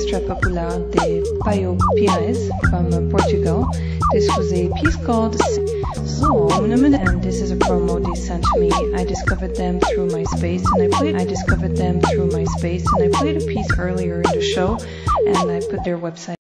extra popular de Paio Pires from Portugal. This was a piece called So, and this is a promo they sent me. I discovered them through MySpace, and I played a piece earlier in the show, and I put their website